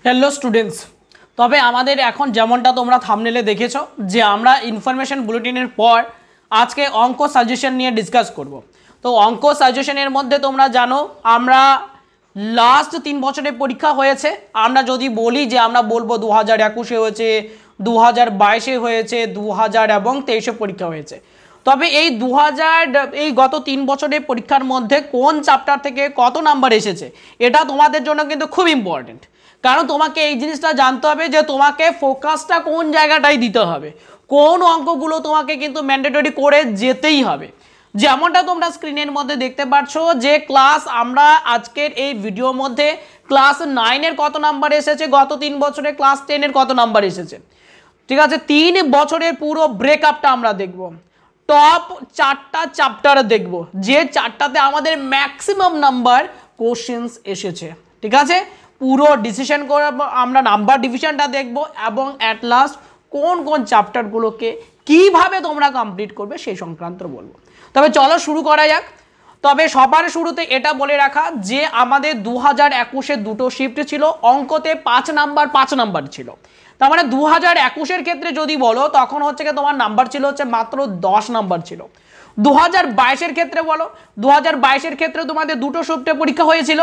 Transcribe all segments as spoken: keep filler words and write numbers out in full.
Hello students, তবে আমাদের এখন যেমনটা তোমরা থাম্বনেলে দেখেছো যে আমরা ইনফরমেশন বুলেটিনের পর আজকে অঙ্ক সাজেশন নিয়ে ডিসকাস করব। তো অঙ্ক সাজেশনের মধ্যে তোমরা জানো আমরা লাস্ট তিন বছরের পরীক্ষা হয়েছে। আমরা যদি বলি যে আমরা বলবো দু হাজার একুশে হয়েছে, দু হাজার বাইশে হয়েছে, দু হাজার এবং তেইশে পরীক্ষা হয়েছে। তবে এই দু হাজার এই গত তিন বছরের পরীক্ষার মধ্যে কোন চ্যাপ্টার থেকে কত নাম্বার এসেছে এটা তোমাদের জন্য কিন্তু খুব ইম্পর্টেন্ট। কারণ তোমাকে এই জিনিসটা জানতে হবে যে তোমাকে ফোকাসটা কোন জায়গাটায় দিতে হবে, কোন অঙ্কগুলো তোমাকে কিন্তু ম্যান্ডেটরি করে যেতেই হবে। যেমনটা তোমরা স্ক্রিনের মধ্যে দেখতে পাচ্ছ যে ক্লাস আমরা আজকের এই ভিডিওর মধ্যে ক্লাস নাইনের কত নাম্বার এসেছে, গত তিন বছরে ক্লাস টেনের কত নাম্বার এসেছে, ঠিক আছে, তিন বছরের পুরো ব্রেকআপটা আমরা দেখব। টপ চারটা চ্যাপ্টার দেখব যে চারটাতে আমাদের ম্যাক্সিমাম নাম্বার কোশ্চেন্স এসেছে, ঠিক আছে। পুরো ডিসিশন করে আমরা নাম্বার ডিভিশনটা দেখব এবং অ্যাট লাস্ট কোন কোন চ্যাপ্টারগুলোকে কিভাবে তোমরা কমপ্লিট করবে সেই সংক্রান্ত বলবো। তবে চলো শুরু করা যাক। তবে সবার শুরুতে এটা বলে রাখা যে আমাদের দু হাজার একুশে দুটো শিফট ছিল, অঙ্কতে পাঁচ নাম্বার পাঁচ নাম্বার ছিল। তার মানে দু হাজার একুশের ক্ষেত্রে যদি বলো তখন হচ্ছে কি তোমার নাম্বার ছিল হচ্ছে মাত্র দশ নাম্বার ছিল। দু হাজার বাইশের ক্ষেত্রে বলো, দু হাজার বাইশের ক্ষেত্রে তোমাদের দুটো শিফটে পরীক্ষা হয়েছিল,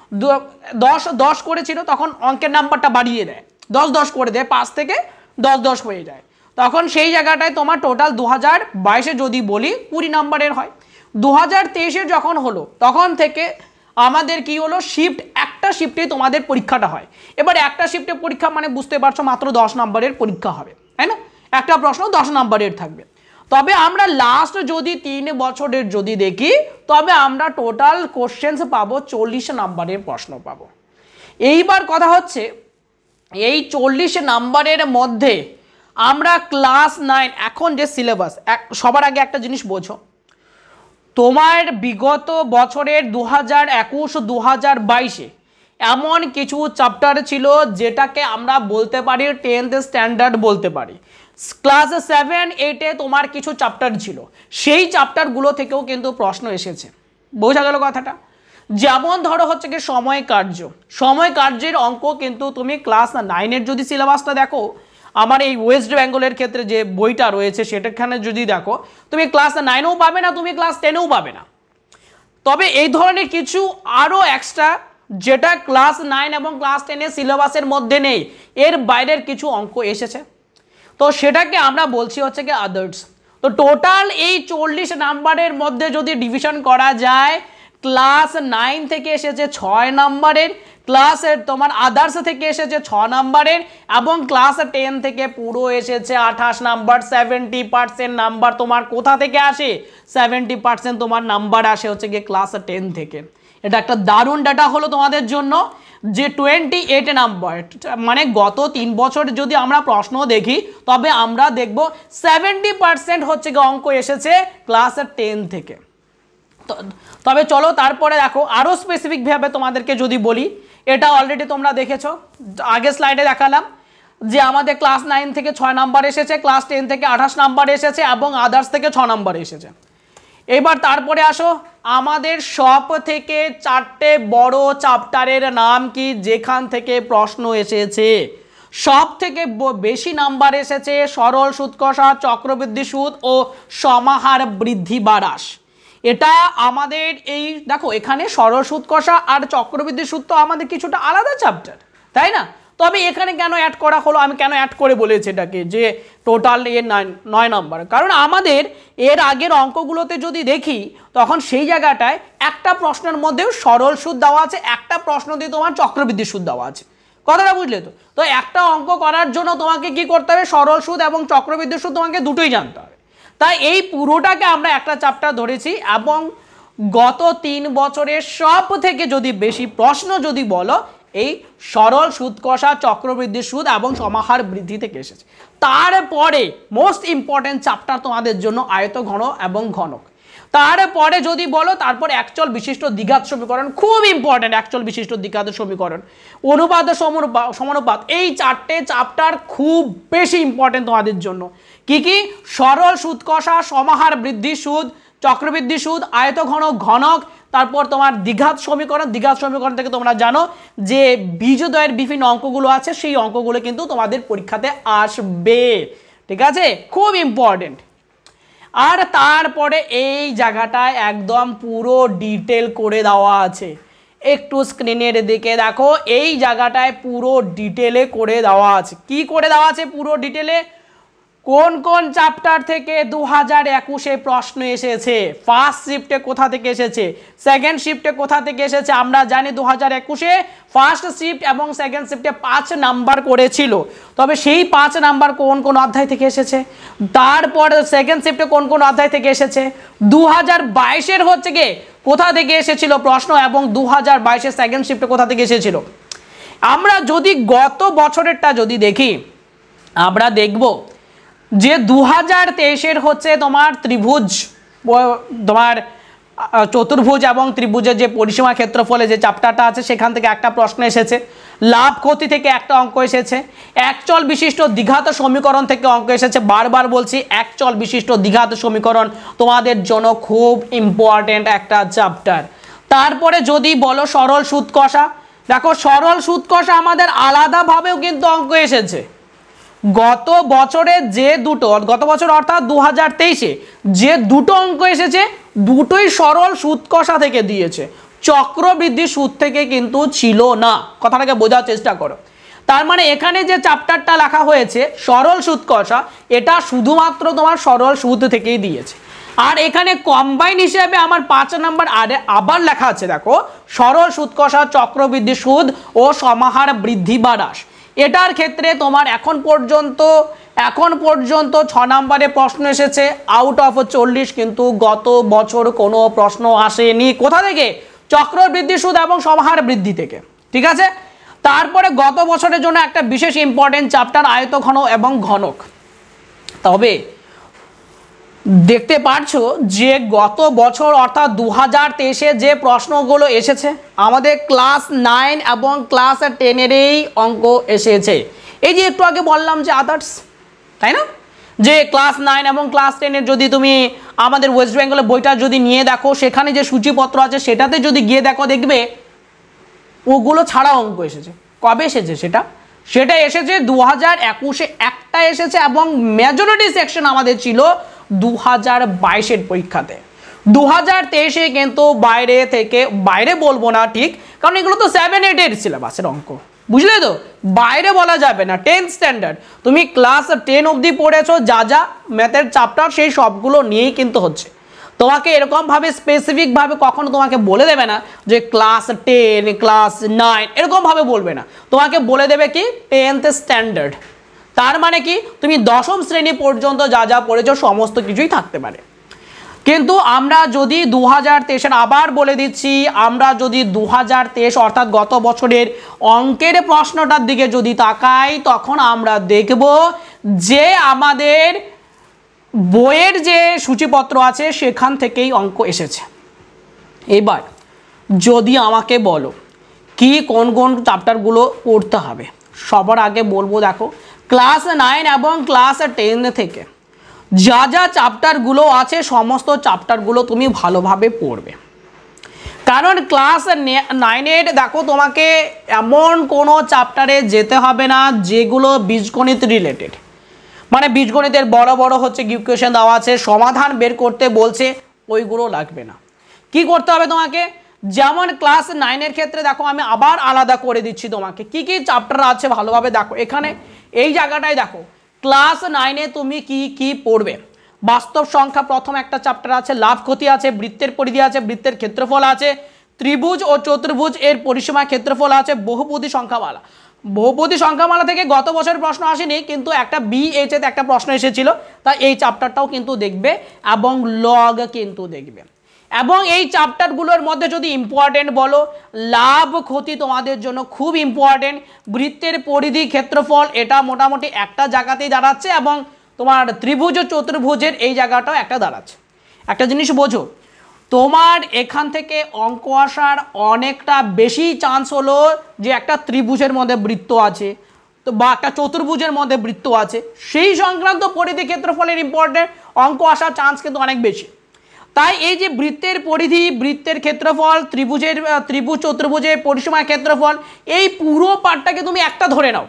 দশ দশ করেছিল, তখন অঙ্কের নাম্বারটা বাড়িয়ে দেয়, দশ দশ করে দেয়, পাঁচ থেকে দশ দশ হয়ে যায়। তখন সেই জায়গাটায় তোমার টোটাল দু হাজার বাইশে যদি বলি কুড়ি নাম্বারের হয়। দু হাজার তেইশে যখন হলো তখন থেকে আমাদের কি হলো, শিফট একটা শিফটে তোমাদের পরীক্ষাটা হয়। এবার একটা শিফটে পরীক্ষা মানে বুঝতে পারছো মাত্র দশ নাম্বারের পরীক্ষা হবে, তাই না, একটা প্রশ্ন দশ নাম্বারের থাকবে। তবে আমরা লাস্ট যদি তিন বছরের যদি দেখি তবে আমরা টোটাল কোশ্চেন্স পাবো চল্লিশ নাম্বারের প্রশ্ন পাবো। এইবার কথা হচ্ছে এই চল্লিশ নাম্বারের মধ্যে আমরা ক্লাস নাইন এখন যে সিলেবাস, সবার আগে একটা জিনিস বোঝো, তোমার বিগত বছরের দু হাজার একুশ দু হাজার বাইশে এমন কিছু চ্যাপ্টার ছিল যেটাকে আমরা বলতে পারি টেন্থ স্ট্যান্ডার্ড বলতে পারি। ক্লাস সেভেন এইটে তোমার কিছু চ্যাপ্টার ছিল, সেই চ্যাপ্টারগুলো থেকেও কিন্তু প্রশ্ন এসেছে। বোঝা গেল কথাটা? যেমন ধরো হচ্ছে কি সময় কার্য, সময় কার্যের অঙ্ক কিন্তু তুমি ক্লাস নাইনের যদি সিলেবাসটা দেখো, আমার এই ওয়েস্ট বেঙ্গলের ক্ষেত্রে যে বইটা রয়েছে সেটাখানে যদি দেখো তুমি ক্লাস নাইনেও পাবে না, তুমি ক্লাস টেনেও পাবে না। তবে এই ধরনের কিছু আরও এক্সট্রা যেটা ক্লাস নাইন এবং ক্লাস টেনের সিলেবাসের মধ্যে নেই, এর বাইরের কিছু অঙ্ক এসেছে, তো সেটাকে আমরা বলছি হচ্ছে কি আদার্স। তো টোটাল এই চল্লিশ নাম্বারের মধ্যে যদি ডিভিশন করা যায়, ক্লাস নাইন থেকে এসেছে ছয় নাম্বারের, ক্লাসের তোমার আদার্স থেকে এসেছে ছ নাম্বারের, এবং ক্লাস টেন থেকে পুরো এসেছে আঠাশ নাম্বার। সেভেন্টি পার্সেন্ট নাম্বার তোমার কোথা থেকে আসে? সেভেন্টি পার্সেন্ট তোমার নাম্বার আসে হচ্ছে গিয়ে ক্লাস টেন থেকে। এটা একটা দারুণ ডাটা হলো তোমাদের জন্য যে টোয়েন্টি এইট নাম্বার, মানে গত তিন বছর যদি আমরা প্রশ্ন দেখি তবে আমরা দেখব সেভেন্টি পার্সেন্ট হচ্ছে গিয়ে অঙ্ক এসেছে ক্লাস টেন থেকে। তবে চলো তারপরে দেখো আরও স্পেসিফিকভাবে তোমাদেরকে যদি বলি, এটা অলরেডি তোমরা দেখেছো, আগে স্লাইডে দেখালাম যে আমাদের ক্লাস নাইন থেকে ছয় নাম্বার এসেছে, ক্লাস টেন থেকে আঠাশ নাম্বার এসেছে এবং আদার্স থেকে ছ নাম্বার এসেছে। এবার তারপরে আসো আমাদের সব থেকে চারটে বড় চ্যাপ্টারের নাম কি যেখান থেকে প্রশ্ন এসেছে। সব থেকে বেশি নাম্বার এসেছে সরল সুদ কষা, চক্রবৃদ্ধি সুদ ও সমাহার বৃদ্ধি বা হ্রাস। এটা আমাদের এই দেখো এখানে সরল সুদ কষা আর চক্রবৃদ্ধি সুদ তো আমাদের কিছুটা আলাদা চ্যাপ্টার, তাই না। তবে এখানে কেন অ্যাড করা হলো, আমি কেন অ্যাড করে বলেছি এটাকে যে টোটাল এর নয় নয় নম্বর, কারণ আমাদের এর আগের অঙ্কগুলোতে যদি দেখি তখন সেই জায়গাটায় একটা প্রশ্নের মধ্যেও সরল সুদ দেওয়া আছে, একটা প্রশ্ন দিয়ে তোমার চক্রবৃদ্ধি সুদ দেওয়া আছে। কথাটা বুঝলে তো? তো একটা অঙ্ক করার জন্য তোমাকে কি করতে হবে, সরল সুদ এবং চক্রবৃদ্ধি সুদ তোমাকে দুটোই জানতে হবে। তাই এই পুরোটাকে আমরা একটা চ্যাপ্টার ধরেছি এবং গত তিন বছরের সব থেকে যদি বেশি প্রশ্ন যদি বলো এই সরল সুদ কষা, চক্রবৃদ্ধি সুদ এবং সমাহার বৃদ্ধি থেকে এসেছে। তারপরে মোস্ট ইম্পর্টেন্ট চ্যাপ্টার তোমাদের জন্য আয়ত ঘন এবং ঘনক। তারপরে যদি বলো তারপর একচল বিশিষ্ট দ্বিঘাত সমীকরণ, খুব ইম্পর্টেন্ট একচল বিশিষ্ট দ্বিঘাত সমীকরণ, অনুপাত সমানুপাত, এই চারটে চ্যাপ্টার খুব বেশি ইম্পর্টেন্ট তোমাদের জন্য। কি কি? সরল সুদ কষা, সমাহার বৃদ্ধি সুদ, চক্রবৃদ্ধি সুদ, আয়তঘন ঘনক, তারপর তোমার দ্বিঘাত সমীকরণ। দ্বিঘাত সমীকরণ থেকে তোমরা জানো যে বীজদ্বয়ের বিভিন্ন অঙ্কগুলো আছে, সেই অঙ্কগুলো কিন্তু তোমাদের পরীক্ষাতে আসবে, ঠিক আছে, খুব ইম্পর্টেন্ট। আর তারপরে এই জায়গাটায় একদম পুরো ডিটেল করে দেওয়া আছে, একটু স্ক্রিনের দিকে দেখো, এই জায়গাটায় পুরো ডিটেলে করে দেওয়া আছে। কি করে দেওয়া আছে পুরো ডিটেলে? কোন কোন চ্যাপ্টার থেকে দু হাজার একুশে প্রশ্ন এসেছে, ফার্স্ট শিফটে কোথা থেকে এসেছে, সেকেন্ড শিফটে কোথা থেকে এসেছে। আমরা জানি দু হাজার একুশে ফার্স্ট শিফট এবং সেকেন্ড শিফটে পাঁচ নাম্বার করেছিল, তবে সেই পাঁচ নাম্বার কোন কোন অধ্যায় থেকে এসেছে, তারপর সেকেন্ড শিফটে কোন কোন অধ্যায় থেকে এসেছে, দু হাজার বাইশের হচ্ছে গিয়ে কোথা থেকে এসেছিল প্রশ্ন, এবং দু হাজার বাইশের সেকেন্ড শিফটে কোথা থেকে এসেছিল। আমরা যদি গত বছরেরটা যদি দেখি, আমরা দেখব যে দু হাজার তেইশের হচ্ছে তোমার ত্রিভুজ, তোমার চতুর্ভুজ এবং ত্রিভুজের যে পরিসীমা ক্ষেত্রফলে যে চ্যাপ্টারটা আছে সেখান থেকে একটা প্রশ্ন এসেছে, লাভ ক্ষতি থেকে একটা অঙ্ক এসেছে, একচল বিশিষ্ট দ্বিঘাত সমীকরণ থেকে অঙ্ক এসেছে। বারবার বলছি, একচল বিশিষ্ট দ্বিঘাত সমীকরণ তোমাদের জন্য খুব ইম্পর্টেন্ট একটা চ্যাপ্টার। তারপরে যদি বলো সরল সুদ কষা, দেখো সরল সুদ কষা আমাদের আলাদাভাবেও কিন্তু অঙ্ক এসেছে। গত বছরে যে দুটো, গত বছর অর্থাৎ দু হাজার তেইশে যে দুটো অঙ্ক এসেছে, দুটোই সরল সুদ কষা থেকে দিয়েছে, চক্রবৃদ্ধি সুদ থেকে কিন্তু ছিল না। কথাটাকে বোঝার চেষ্টা করো। তার মানে এখানে যে চ্যাপ্টারটা লেখা হয়েছে সরল সুদ কষা, এটা শুধুমাত্র তোমার সরল সুদ থেকেই দিয়েছে। আর এখানে কম্বাইন হিসেবে আমার পাঁচ নাম্বার আরে আবার লেখা আছে, দেখো সরল সুদ কষা, চক্রবৃদ্ধি সুদ ও সমাহার বৃদ্ধি বা হ্রাস। এটার ক্ষেত্রে তোমার এখন পর্যন্ত এখন পর্যন্ত ছ নম্বরে প্রশ্ন এসেছে আউট অফ চল্লিশ, কিন্তু গত বছর কোনো প্রশ্ন আসেনি। কোথা থেকে? চক্রবৃদ্ধি সুদ এবং সমাহার বৃদ্ধি থেকে, ঠিক আছে। তারপরে গত বছরের জন্য একটা বিশেষ ইম্পর্টেন্ট চ্যাপ্টার আয়তঘন এবং ঘনক। তবে দেখতে পারছো যে গত বছর অর্থাৎ দু হাজার তেইশে যে প্রশ্নগুলো এসেছে আমাদের ক্লাস নাইন এবং ক্লাস টেনেরই অঙ্ক এসেছে। এই যে একটু আগে বললাম যে আদার্স, তাই না, যে ক্লাস নাইন এবং ক্লাস টেনের যদি তুমি আমাদের ওয়েস্ট বেঙ্গলের বইটা যদি নিয়ে দেখো, সেখানে যে সূচিপত্র আছে সেটাতে যদি গিয়ে দেখো, দেখবে ওগুলো ছাড়া অঙ্ক এসেছে। কবে এসেছে সেটা? সেটা এসেছে দু হাজার একুশে একটা এসেছে, এবং মেজরিটি সেকশন আমাদের ছিল দু হাজার বাইশের পরীক্ষাতে। দু হাজার তেইশে কিন্তু বাইরে থেকে, বাইরে বলবো না ঠিক, কারণ এগুলো তো সেভেন এইটের সিলেবাসের অঙ্ক, বুঝলে তো, বাইরে বলা যাবে না। টেন্থ স্ট্যান্ডার্ড তুমি ক্লাস টেন অবধি পড়েছো, যা যা ম্যাথের চ্যাপ্টার সেই সবগুলো নিয়েই কিন্তু হচ্ছে। তোমাকে এরকমভাবে স্পেসিফিকভাবে কখনো তোমাকে বলে দেবে না যে ক্লাস টেন, ক্লাস নাইন, এরকমভাবে বলবে না। তোমাকে বলে দেবে কি টেন্থ স্ট্যান্ডার্ড। তার মানে কি তুমি দশম শ্রেণী পর্যন্ত যা যা পড়েছো সমস্ত কিছুই থাকতে পারে। কিন্তু আমরা যদি দু হাজার তেইশের, আবার বলে দিচ্ছি, আমরা যদি দু হাজার তেইশ অর্থাৎ গত বছরের অঙ্কের প্রশ্নটার দিকে যদি তাকাই, তখন আমরা দেখব যে আমাদের বইয়ের যে সূচিপত্র আছে সেখান থেকেই অঙ্ক এসেছে। এবার যদি আমাকে বলো কি কোন কোন চ্যাপ্টারগুলো পড়তে হবে, সবার আগে বলবো দেখো ক্লাস নাইন এবং ক্লাস টেন থেকে যা যা চ্যাপ্টারগুলো আছে সমস্ত চ্যাপ্টারগুলো তুমি ভালোভাবে পড়বে। কারণ ক্লাস নাইনের দেখো তোমাকে এমন কোনো চ্যাপ্টারে যেতে হবে না যেগুলো বীজগণিত রিলেটেড, মানে বীজগণিতের বড় বড় হচ্ছে ইকুয়েশন দেওয়া আছে, সমাধান বের করতে বলছে, ওইগুলো লাগবে না। কি করতে হবে তোমাকে? যেমন ক্লাস নাইনের ক্ষেত্রে দেখো আমি আবার আলাদা করে দিচ্ছি তোমাকে কি কি চ্যাপ্টার আছে ভালোভাবে দেখো। এখানে এই জায়গাটায় দেখো ক্লাস নাইনে তুমি কি কি পড়বে। বাস্তব সংখ্যা প্রথম একটা চ্যাপ্টার আছে, লাভ ক্ষতি আছে, বৃত্তের পরিধি আছে, বৃত্তের ক্ষেত্রফল আছে, ত্রিভুজ ও চতুর্ভুজ এর পরিসীমা ক্ষেত্রফল আছে, বহুপদী সংখ্যামালা। বহুপদী সংখ্যামালা থেকে গত বছর প্রশ্ন আসেনি, কিন্তু একটা বিএইচএতে একটা প্রশ্ন এসেছিল, তাই এই চ্যাপ্টারটাও কিন্তু দেখবে এবং লগ কিন্তু দেখবে। এবং এই চ্যাপ্টারগুলোর মধ্যে যদি ইম্পর্টেন্ট বলো, লাভ ক্ষতি তোমাদের জন্য খুব ইম্পর্টেন্ট, বৃত্তের পরিধি ক্ষেত্রফল এটা মোটামুটি একটা জায়গাতেই দাঁড়াচ্ছে, এবং তোমার ত্রিভুজ ও চতুর্ভুজের এই জায়গাটাও একটা দাঁড়াচ্ছে। একটা জিনিস বোঝো, তোমার এখান থেকে অঙ্ক আসার অনেকটা বেশি চান্স হলো যে একটা ত্রিভুজের মধ্যে বৃত্ত আছে তো বা একটা চতুর্ভুজের মধ্যে বৃত্ত আছে, সেই সংক্রান্ত পরিধি ক্ষেত্রফলের ইম্পর্টেন্ট অঙ্ক আসার চান্স কিন্তু অনেক বেশি। তাই এই যে বৃত্তের পরিধি, বৃত্তের ক্ষেত্রফল, ত্রিভুজের ত্রিভুজ চতুর্ভুজের পরিসীমার ক্ষেত্রফল, এই পুরো পার্টটাকে তুমি একটা ধরে নাও,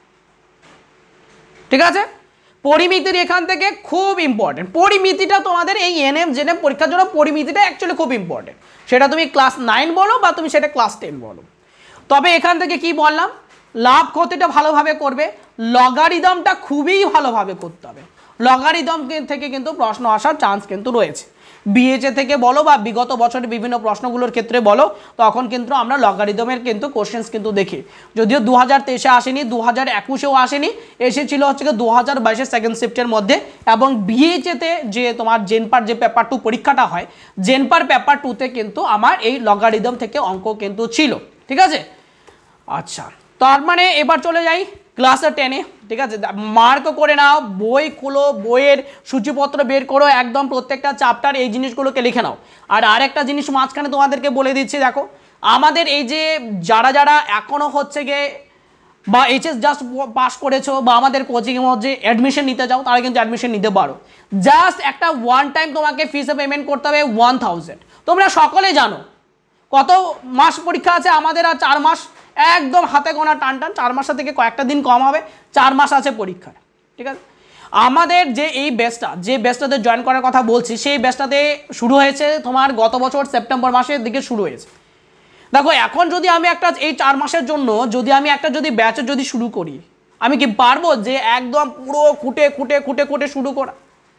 ঠিক আছে। পরিমিতির এখান থেকে খুব ইম্পর্টেন্ট, পরিমিতিটা তোমাদের এই এনএম জেনএম পরীক্ষার জন্য পরিমিতিটা অ্যাকচুয়ালি খুব ইম্পর্টেন্ট, সেটা তুমি ক্লাস নাইন বলো বা তুমি সেটা ক্লাস টেন বলো। তবে এখান থেকে কি বললাম, লাভ ক্ষতিটা ভালোভাবে করবে, লগারিদমটা খুবই ভালোভাবে করতে হবে, লগারিদম থেকে কিন্তু প্রশ্ন আসার চান্স কিন্তু রয়েছে, বিএচএ থেকে বলো বা বিগত বছরের বিভিন্ন প্রশ্নগুলোর ক্ষেত্রে বলো, তখন কিন্তু আমরা লগারিদমের কিন্তু কোশ্চেন্স কিন্তু দেখি, যদিও দু হাজার তেইশে আসেনি, দু হাজার একুশেও আসেনি, এসেছিল হচ্ছে কি দু হাজার বাইশের সেকেন্ড শিফটের মধ্যে। এবং বিএচএতে যে তোমার জেনপার যে পেপার টু পরীক্ষাটা হয়, জেনপার পেপার টুতে কিন্তু আমার এই লগারিদম থেকে অঙ্ক কিন্তু ছিল, ঠিক আছে। আচ্ছা, তার মানে এবার চলে যাই ক্লাস টেনে, ঠিক আছে। মার্ক করে নাও, বই খোলো, বইয়ের সূচিপত্র বের করো, একদম প্রত্যেকটা চ্যাপ্টার এই জিনিসগুলোকে লিখে নাও। আর আরেকটা জিনিস মাঝখানে তোমাদেরকে বলে দিচ্ছি, দেখো আমাদের এই যে যারা যারা এখনও হচ্ছে গিয়ে বা এইচএস জাস্ট পাস করেছো বা আমাদের কোচিংয়ের মধ্যে অ্যাডমিশন নিতে চাও, তারা কিন্তু অ্যাডমিশন নিতে পারো। জাস্ট একটা ওয়ান টাইম তোমাকে ফিসে পেমেন্ট করতে হবে ওয়ান থাউজেন্ড। তোমরা সকলে জানো কত মাস পরীক্ষা আছে আমাদের, আর চার মাস, একদম হাতে গোনা টান টান, চার মাসের থেকে কয়েকটা দিন কম হবে, চার মাস আছে পরীক্ষার, ঠিক আছে। আমাদের যে এই ব্যাচটা, যে ব্যাচটাতে জয়েন করার কথা বলছি, সেই ব্যাচটাতে শুরু হয়েছে তোমার গত বছর সেপ্টেম্বর মাসের দিকে শুরু হয়েছে। দেখো এখন যদি আমি একটা এই চার মাসের জন্য যদি আমি একটা যদি ব্যাচে যদি শুরু করি, আমি কি পারবো যে একদম পুরো খুঁটে খুঁটে খুঁটে খুঁটে শুরু করা?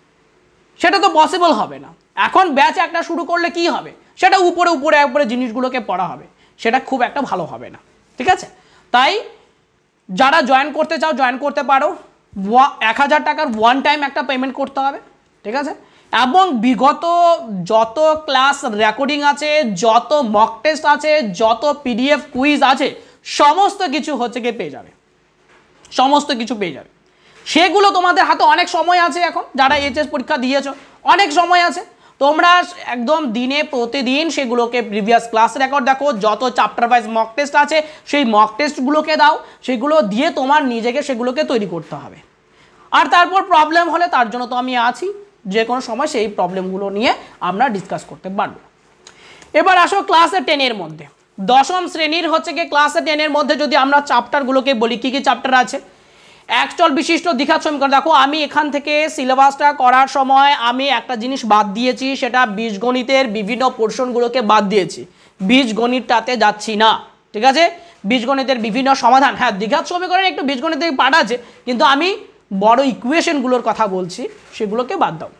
সেটা তো পসিবল হবে না। এখন ব্যাচ একটা শুরু করলে কি হবে, সেটা উপরে উপরে উপরে জিনিসগুলোকে পড়া হবে, সেটা খুব একটা ভালো হবে না, ঠিক আছে। তাই যারা জয়েন করতে চাও জয়েন করতে পারো, এক হাজার টাকার ওয়ান টাইম একটা পেমেন্ট করতে হবে, ঠিক আছে। এবং বিগত যত ক্লাস রেকর্ডিং আছে, যত মক টেস্ট আছে, যত পিডিএফ কুইজ আছে, সমস্ত কিছু হচ্ছে গিয়ে পেয়ে যাবে, সমস্ত কিছু পেয়ে যাবে। সেগুলো তোমাদের হাতে অনেক সময় আছে, এখন যারা এইচএস পরীক্ষা দিয়েছো অনেক সময় আছে, তোমরা একদম দিনে প্রতিদিন সেগুলোকে প্রিভিয়াস ক্লাস রেকর্ড দেখো, যত চ্যাপ্টার ওয়াইজ মক টেস্ট আছে সেই মক টেস্টগুলোকে দাও, সেগুলো দিয়ে তোমার নিজেকে সেগুলোকে তৈরি করতে হবে। আর তারপর প্রবলেম হলে তার জন্য তো আমি আছি, যে কোনো সময় সেই প্রবলেমগুলো নিয়ে আমরা ডিসকাস করতে পারবো। এবার আসো ক্লাসে টেনের মধ্যে, দশম শ্রেণীর হচ্ছে গিয়ে ক্লাসে টেনের মধ্যে যদি আমরা চ্যাপ্টারগুলোকে বলি, কী কী চ্যাপ্টার আছে। একচল বিশিষ্ট দ্বিঘাত সমীকরণ, দেখো আমি এখান থেকে সিলেবাসটা করার সময় আমি একটা জিনিস বাদ দিয়েছি, সেটা বীজগণিতের বিভিন্ন পোর্শনগুলোকে বাদ দিয়েছি, বীজগণিতটাতে যাচ্ছি না, ঠিক আছে। বীজগণিতের বিভিন্ন সমাধান, হ্যাঁ দ্বিঘাত সমীকরণ একটু বীজগণিতের পার্ট আছে, কিন্তু আমি বড় ইকুয়েশনগুলোর কথা বলছি, সেগুলোকে বাদ দাও।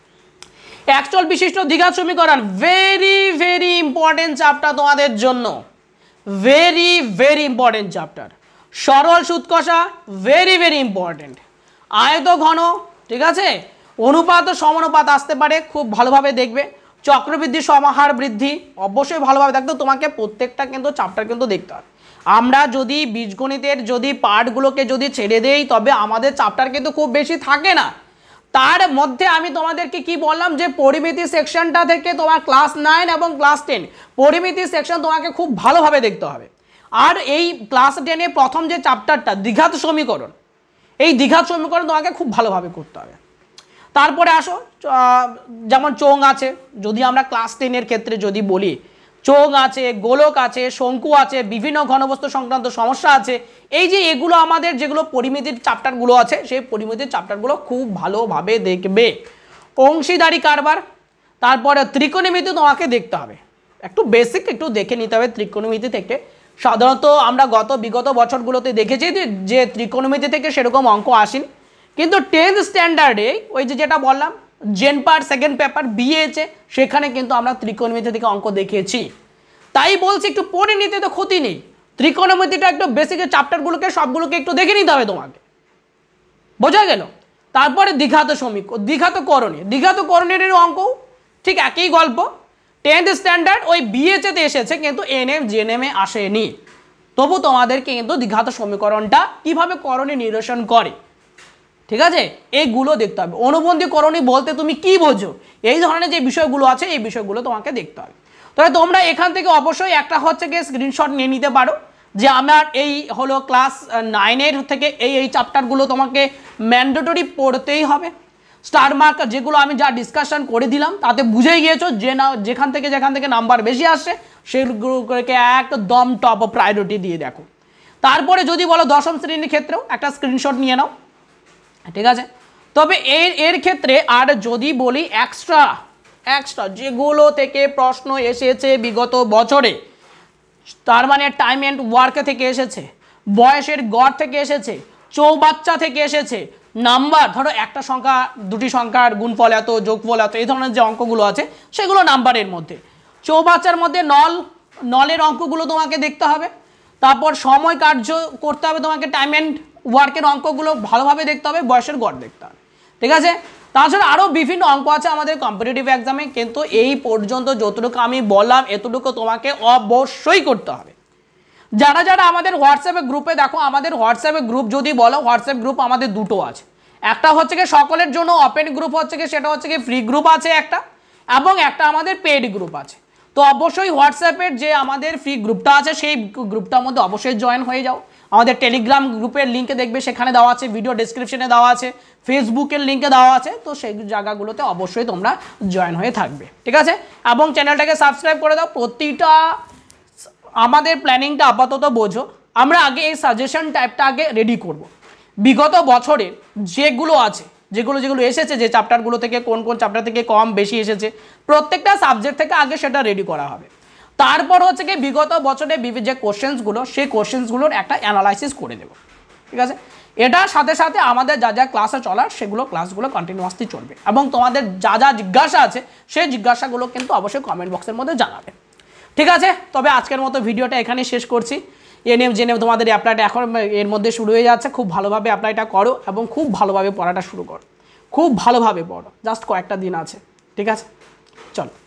একচল বিশিষ্ট দ্বিঘাত সমীকরণ ভেরি ভেরি ইম্পর্টেন্ট চ্যাপ্টার তোমাদের জন্য, ভেরি ভেরি ইম্পর্টেন্ট চ্যাপ্টার। সরল সুদ কষা ভেরি ভেরি ইম্পর্টেন্ট। আয়ত ঘন, ঠিক আছে, অনুপাত ও সমানুপাত আসতে পারে, খুব ভালোভাবে দেখবে। চক্রবৃদ্ধি সমাহার বৃদ্ধি অবশ্যই ভালোভাবে দেখতে, তোমাকে প্রত্যেকটা কিন্তু চ্যাপ্টার কিন্তু দেখতে হবে। আমরা যদি বীজগণিতের যদি পার্টগুলোকে যদি ছেড়ে দেই, তবে আমাদের চ্যাপ্টার কিন্তু খুব বেশি থাকে না। তার মধ্যে আমি তোমাদেরকে কি বললাম, যে পরিমিতি সেকশনটা থেকে তোমার ক্লাস নাইন এবং ক্লাস টেন পরিমিতি সেকশন তোমাকে খুব ভালোভাবে দেখতে হবে। আর এই ক্লাস টেনে প্রথম যে চ্যাপ্টারটা দ্বিঘাত সমীকরণ, এই দ্বিঘাত সমীকরণ তোমাকে খুব ভালোভাবে করতে হবে। তারপরে আসো যেমন চোঙ আছে, যদি আমরা ক্লাস টেনের ক্ষেত্রে যদি বলি, চোঙ আছে, গোলক আছে, শঙ্কু আছে, বিভিন্ন ঘনবস্তু সংক্রান্ত সমস্যা আছে। এই যে এগুলো আমাদের যেগুলো পরিমিতির চ্যাপ্টারগুলো আছে, সেই পরিমিতির চ্যাপ্টারগুলো খুব ভালোভাবে দেখবে। অংশীদারি কারবার, তারপরে ত্রিকোণমিতি তোমাকে দেখতে হবে, একটু বেসিক একটু দেখে নিতে হবে ত্রিকোণমিতি থেকে। সাধারণত আমরা গত বিগত বছরগুলোতে দেখেছি যে ত্রিকোণমিতি থেকে সেরকম অঙ্ক আসেনি, কিন্তু টেন্থ স্ট্যান্ডার্ডে ওই যে যেটা বললাম জেনপার সেকেন্ড পেপার বিএচএ, সেখানে কিন্তু আমরা ত্রিকোণমিতি থেকে অঙ্ক দেখেছি। তাই বলছি একটু পড়ে নিতে তো ক্ষতি নেই, ত্রিকোণমিতিটা একটু বেসিক চ্যাপ্টারগুলোকে সবগুলোকে একটু দেখে নিতে হবে তোমাকে, বোঝা গেল। তারপরে দ্বিঘাত সমীকরণ, দ্বিঘাত করণী, দ্বিঘাত করণীর অঙ্ক ঠিক একই গল্প, টেন্থ স্ট্যান্ডার্ড ওই বিএচএতে এসেছে, কিন্তু এনএম জেএনএমে আসেনি। তবু তোমাদেরকে কিন্তু দ্বিঘাত সমীকরণটা কিভাবে করণী নিরসন করে, ঠিক আছে, এইগুলো দেখতে হবে। অনুবন্ধী করণী বলতে তুমি কি বোঝো, এই ধরনের যে বিষয়গুলো আছে এই বিষয়গুলো তোমাকে দেখতে হবে। তবে তোমরা এখান থেকে অবশ্যই একটা হচ্ছে গিয়ে স্ক্রিনশট নিয়ে নিতে পারো, যে আমার এই হলো ক্লাস নাইনের থেকে এই এই চ্যাপ্টারগুলো তোমাকে ম্যান্ডেটরি পড়তেই হবে। স্টার মার্ক যেগুলো আমি যা ডিসকাশন করে দিলাম তাতে বুঝেই গিয়েছো যে না যেখান থেকে যেখান থেকে নাম্বার বেশি আসছে সেগুলোকে একদম টপ প্রায়োরিটি দিয়ে দেখো। তারপরে যদি বলো দশম শ্রেণীর ক্ষেত্রেও একটা স্ক্রিনশট নিয়ে নাও, ঠিক আছে। তবে এর এর ক্ষেত্রে আর যদি বলি এক্সট্রা এক্সট্রা যেগুলো থেকে প্রশ্ন এসেছে বিগত বছরে, তার মানে টাইম অ্যান্ড ওয়ার্কে থেকে এসেছে, বয়সের গড় থেকে এসেছে, চৌবাচ্চা থেকে এসেছে, নাম্বার ধরো একটা সংখ্যা দুটি সংখ্যার গুণফল এত যোগফল এত এই ধরনের যে অঙ্কগুলো আছে সেগুলো নাম্বারের মধ্যে, চৌবাচ্চার মধ্যে নল নলের অঙ্কগুলো তোমাকে দেখতে হবে, তারপর সময় কার্য করতে হবে তোমাকে, টাইম অ্যান্ড ওয়ার্কের অঙ্কগুলো ভালোভাবে দেখতে হবে, বয়সের গড় দেখতে হবে, ঠিক আছে। তাছাড়া আরও বিভিন্ন অঙ্ক আছে আমাদের কম্পিটিটিভ এক্সামে, কিন্তু এই পর্যন্ত যতটুকু আমি বললাম এতটুকু তোমাকে অবশ্যই করতে হবে। যারা যারা আমাদের হোয়াটসঅ্যাপে গ্রুপে দেখো, আমাদের হোয়াটসঅ্যাপে গ্রুপ যদি বলো, হোয়াটসঅ্যাপ গ্রুপ আমাদের দুটো আছে, একটা হচ্ছে কি সকলের জন্য ওপেন গ্রুপ হচ্ছে কি সেটা হচ্ছে কি ফ্রি গ্রুপ আছে একটা, এবং একটা আমাদের পেড গ্রুপ আছে। তো অবশ্যই হোয়াটসঅ্যাপের যে আমাদের ফ্রি গ্রুপটা আছে সেই গ্রুপটার মধ্যে অবশ্যই জয়েন হয়ে যাও। আমাদের টেলিগ্রাম গ্রুপের লিঙ্কে দেখবে সেখানে দেওয়া আছে, ভিডিও ডেসক্রিপশনে দেওয়া আছে, ফেসবুকের লিঙ্কে দেওয়া আছে, তো সেই জায়গাগুলোতে অবশ্যই তোমরা জয়েন হয়ে থাকবে, ঠিক আছে। এবং চ্যানেলটাকে সাবস্ক্রাইব করে দাও। প্রতিটা আমাদের প্ল্যানিংটা আপাতত বোঝো, আমরা আগে এই সাজেশন টাইপটা আগে রেডি করব। বিগত বছরে যেগুলো আছে, যেগুলো যেগুলো এসেছে, যে চ্যাপ্টারগুলো থেকে কোন কোন চ্যাপ্টার থেকে কম বেশি এসেছে, প্রত্যেকটা সাবজেক্ট থেকে আগে সেটা রেডি করা হবে। তারপর হচ্ছে কি বিগত বছরে যে কোশ্চেন্সগুলো সেই কোশ্চেন্সগুলোর একটা অ্যানালাইসিস করে দেবো, ঠিক আছে। এটার সাথে সাথে আমাদের যা যা ক্লাসে চলার সেগুলো ক্লাসগুলো কন্টিনিউয়াসলি চলবে, এবং তোমাদের যা যা জিজ্ঞাসা আছে সেই জিজ্ঞাসাগুলো কিন্তু অবশ্যই কমেন্ট বক্সের মধ্যে জানাবে, ঠিক আছে। তবে আজকের মতো ভিডিওটা এখানে শেষ করছি। এনএম জেনেম তোমাদের অ্যাপ্লাইটা এখন এর মধ্যে শুরু হয়ে যাচ্ছে, খুব ভালোভাবে অ্যাপ্লাইটা করো এবং খুব ভালোভাবে পড়াটা শুরু করো, খুব ভালোভাবে পড়ো, জাস্ট কয়েকটা দিন আছে, ঠিক আছে। চলো।